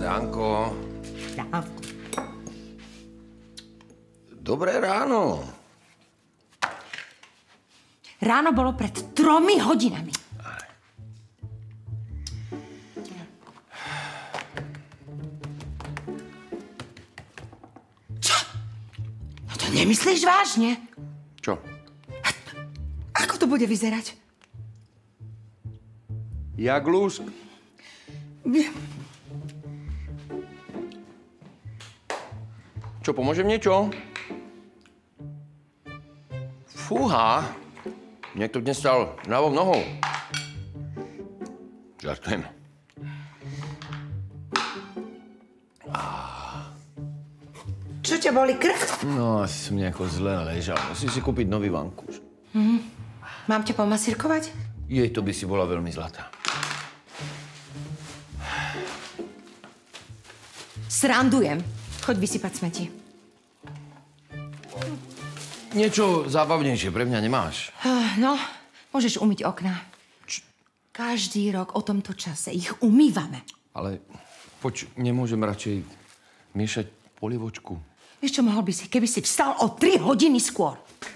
Ránko. Ránko. Dobré ráno. Ráno bolo pred 3 hodinami. Čo? No to nemyslíš vážne? Čo? Ako to bude vyzerať? Jak lúsk. Čo, pomôžem niečo? Fúha. Niekto dnes stal ľavou nohou. Žartujem. Čo ťa boli krk? No, asi som nejako zle ležal. Musím si kúpiť nový vankúš. Mám ťa pomasírkovať? Jej, to by si bola veľmi zlatá. Srandujem. Choď vysypať smeti. Niečo zábavnejšie pre mňa nemáš? No, môžeš umyť okná. Každý rok o tomto čase ich umývame. Ale nemôžem radšej miešať polievočku. Vieš čo, mohol by si, keby si vstal o 3 hodiny skôr.